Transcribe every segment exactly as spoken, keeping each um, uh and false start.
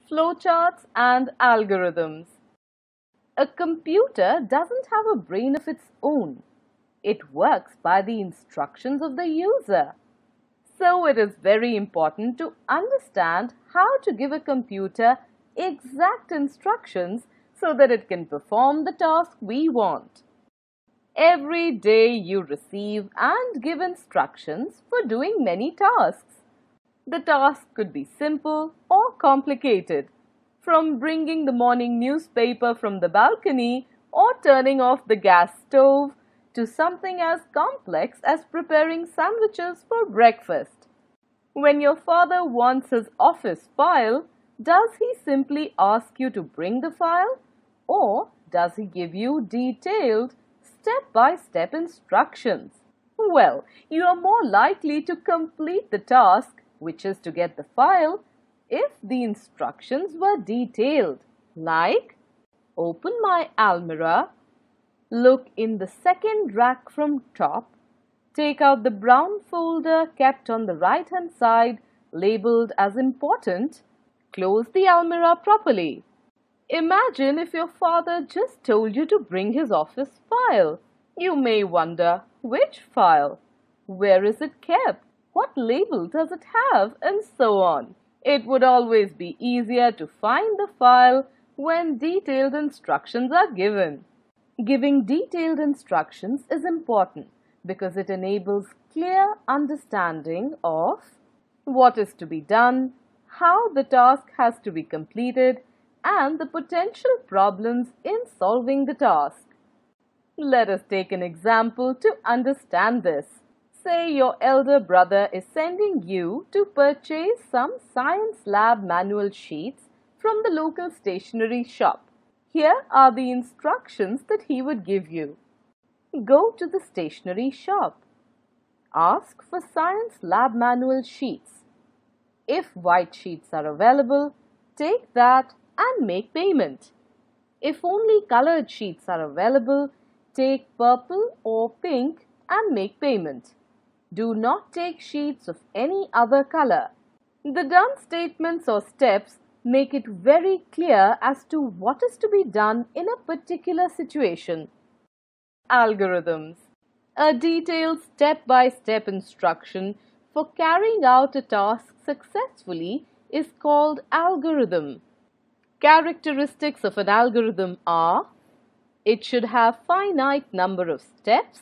Flowcharts and algorithms. A computer doesn't have a brain of its own. It works by the instructions of the user. So it is very important to understand how to give a computer exact instructions so that it can perform the task we want. Every day you receive and give instructions for doing many tasks. The task could be simple or complicated, from bringing the morning newspaper from the balcony or turning off the gas stove to something as complex as preparing sandwiches for breakfast. When your father wants his office file, does he simply ask you to bring the file, or does he give you detailed, step-by-step instructions? Well, you are more likely to complete the task, which is to get the file, if the instructions were detailed, like open my almirah, look in the second rack from top, take out the brown folder kept on the right hand side labeled as important, close the almirah properly. Imagine if your father just told you to bring his office file. You may wonder, which file? Where is it kept? What label does it have? And so on. It would always be easier to find the file when detailed instructions are given. Giving detailed instructions is important because it enables clear understanding of what is to be done, how the task has to be completed, and the potential problems in solving the task. Let us take an example to understand this. Say your elder brother is sending you to purchase some science lab manual sheets from the local stationery shop. Here are the instructions that he would give you. Go to the stationery shop. Ask for science lab manual sheets. If white sheets are available, take that and make payment. If only colored sheets are available, take purple or pink and make payment. Do not take sheets of any other color. The done statements or steps make it very clear as to what is to be done in a particular situation. Algorithms. A detailed step-by-step instruction for carrying out a task successfully is called algorithm. Characteristics of an algorithm are: it should have finite number of steps.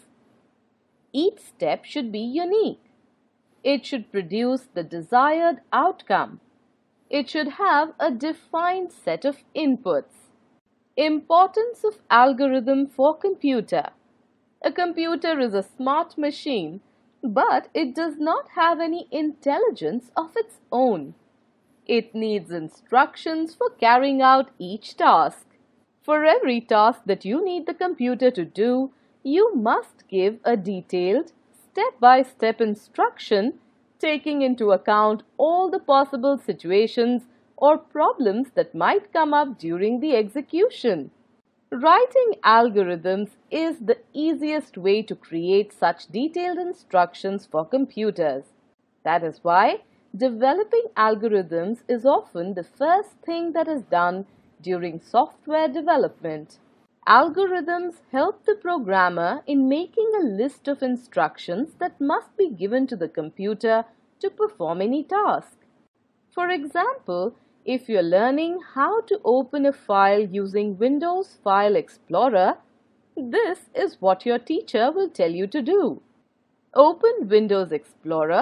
Each step should be unique. It should produce the desired outcome. It should have a defined set of inputs. Importance of algorithm for computer. A computer is a smart machine, but it does not have any intelligence of its own. It needs instructions for carrying out each task. For every task that you need the computer to do, you must give a detailed, step-by-step instruction taking into account all the possible situations or problems that might come up during the execution. Writing algorithms is the easiest way to create such detailed instructions for computers. That is why developing algorithms is often the first thing that is done during software development. Algorithms help the programmer in making a list of instructions that must be given to the computer to perform any task. For example, if you're learning how to open a file using Windows File Explorer, this is what your teacher will tell you to do. Open Windows Explorer,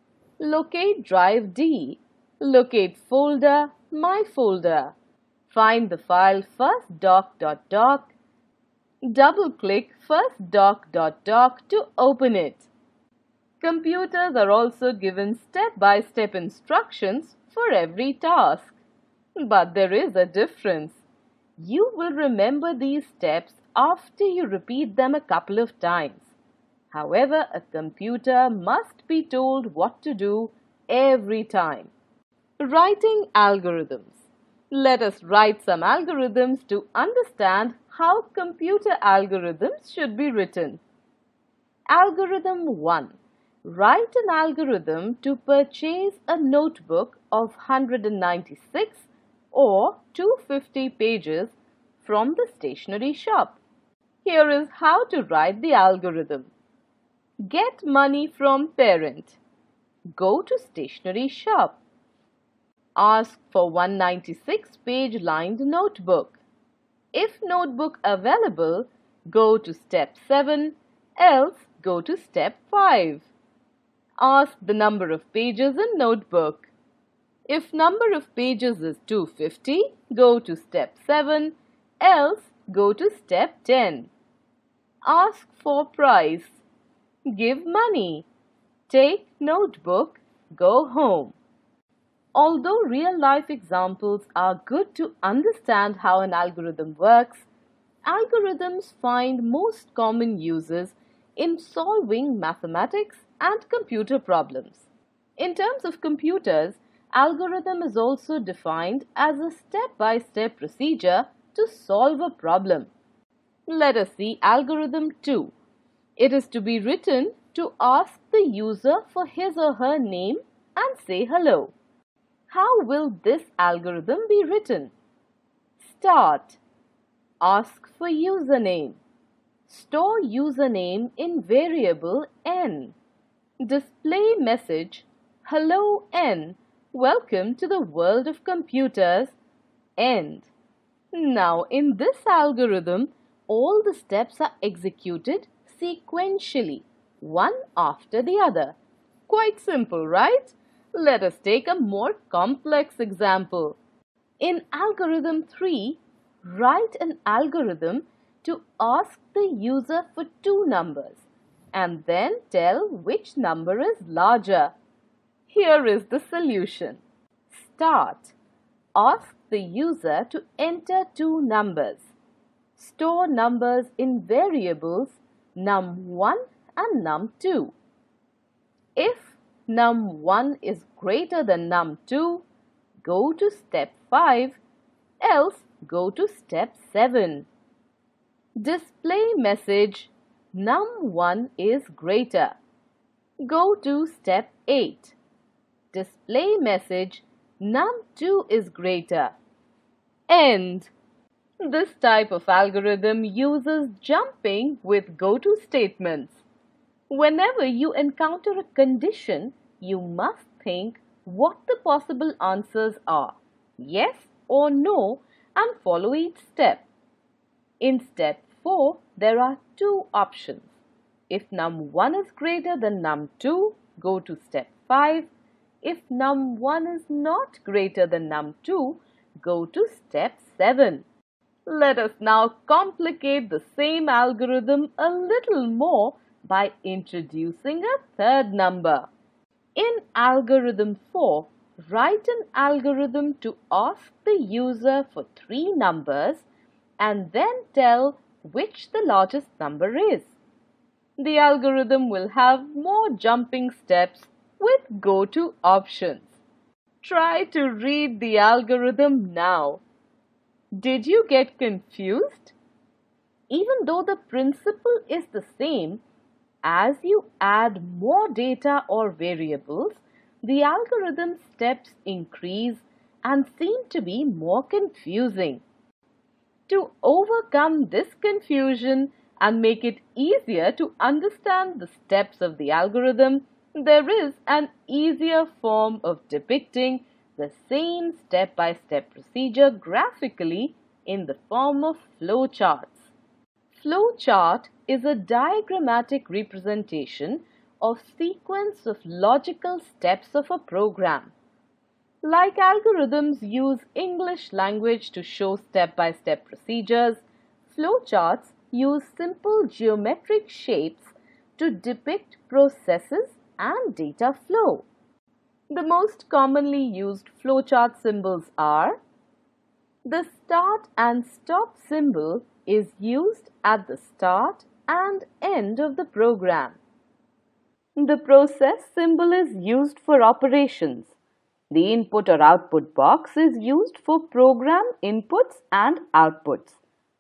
locate drive D, locate folder, My Folder. Find the file firstdoc.doc. Double-click firstdoc.doc to open it. Computers are also given step-by-step instructions for every task. But there is a difference. You will remember these steps after you repeat them a couple of times. However, a computer must be told what to do every time. Writing algorithms. Let us write some algorithms to understand how computer algorithms should be written. Algorithm one. Write an algorithm to purchase a notebook of one hundred ninety-six or two hundred fifty pages from the stationery shop. Here is how to write the algorithm. Get money from parent. Go to stationery shop. Ask for one hundred ninety-six page lined notebook. If notebook available, go to step seven, else go to step five. Ask the number of pages in notebook. If number of pages is two hundred fifty, go to step seven, else go to step ten. Ask for price. Give money. Take notebook. Go home. Although real-life examples are good to understand how an algorithm works, algorithms find most common uses in solving mathematics and computer problems. In terms of computers, algorithm is also defined as a step-by-step procedure to solve a problem. Let us see algorithm two. It is to be written to ask the user for his or her name and say hello. How will this algorithm be written? Start. Ask for username. Store username in variable n. Display message, hello n, welcome to the world of computers, end. Now in this algorithm, all the steps are executed sequentially, one after the other. Quite simple, right? Let us take a more complex example. In algorithm three, write an algorithm to ask the user for two numbers and then tell which number is larger. Here is the solution. Start. Ask the user to enter two numbers. Store numbers in variables num one and num two. If num one is greater than num two, go to step five, else go to step seven. Display message, num one is greater. Go to step eight. Display message, num two is greater. End. This type of algorithm uses jumping with go-to statements. Whenever you encounter a condition, you must think what the possible answers are, yes or no, and follow each step. In step four, there are two options. If num one is greater than num two, go to step five. If num one is not greater than num two, go to step seven. Let us now complicate the same algorithm a little more by introducing a third number. In algorithm four, write an algorithm to ask the user for three numbers and then tell which the largest number is. The algorithm will have more jumping steps with go-to options. Try to read the algorithm now. Did you get confused? Even though the principle is the same, as you add more data or variables, the algorithm steps increase and seem to be more confusing. To overcome this confusion and make it easier to understand the steps of the algorithm, there is an easier form of depicting the same step-by-step procedure graphically in the form of flowcharts. Flowchart is a diagrammatic representation of sequence of logical steps of a program. Like algorithms use English language to show step-by-step procedures, flowcharts use simple geometric shapes to depict processes and data flow. The most commonly used flowchart symbols are: the start and stop symbol is used at the start and end of the program. The process symbol is used for operations. The input or output box is used for program inputs and outputs.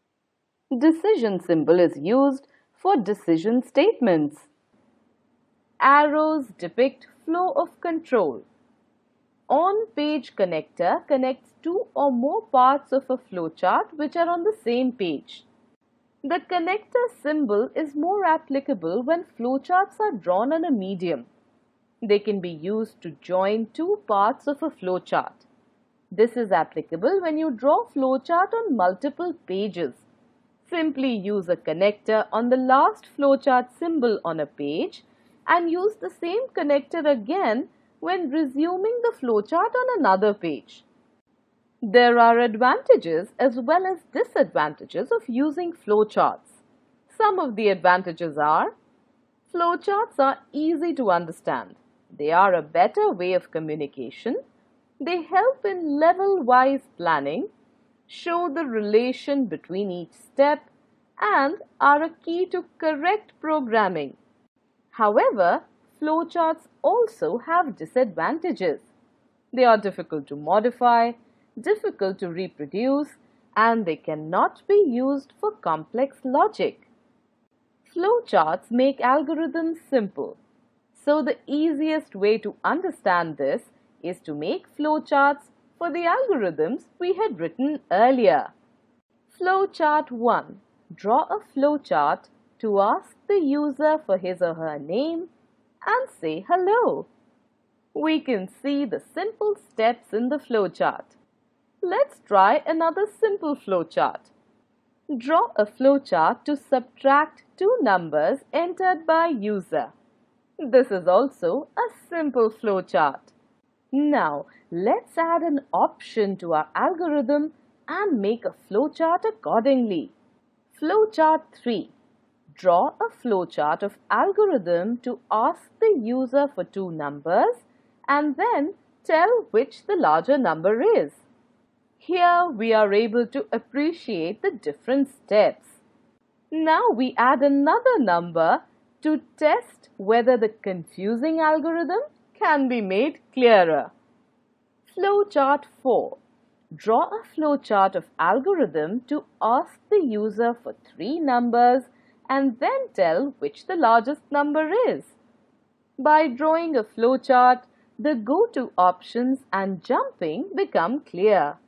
Decision symbol is used for decision statements. Arrows depict flow of control. on-page connector connects two or more parts of a flowchart which are on the same page. The connector symbol is more applicable when flowcharts are drawn on a medium. They can be used to join two parts of a flowchart. This is applicable when you draw flowchart on multiple pages. Simply use a connector on the last flowchart symbol on a page and use the same connector again when resuming the flowchart on another page. There are advantages as well as disadvantages of using flowcharts. Some of the advantages are: flowcharts are easy to understand. They are a better way of communication. They help in level-wise planning, show the relation between each step, and are a key to correct programming. However, flowcharts also have disadvantages. They are difficult to modify, difficult to reproduce, and they cannot be used for complex logic. Flowcharts make algorithms simple. So the easiest way to understand this is to make flowcharts for the algorithms we had written earlier. Flowchart one. Draw a flowchart to ask the user for his or her name and say hello. We can see the simple steps in the flowchart. Let's try another simple flowchart. Draw a flowchart to subtract two numbers entered by user. This is also a simple flowchart. Now, let's add an option to our algorithm and make a flowchart accordingly. Flowchart three. Draw a flowchart of algorithm to ask the user for two numbers and then tell which the larger number is. Here we are able to appreciate the different steps. Now we add another number to test whether the confusing algorithm can be made clearer. Flowchart four. Draw a flowchart of algorithm to ask the user for three numbers and then tell which the largest number is. By drawing a flowchart, the go-to options and jumping become clear.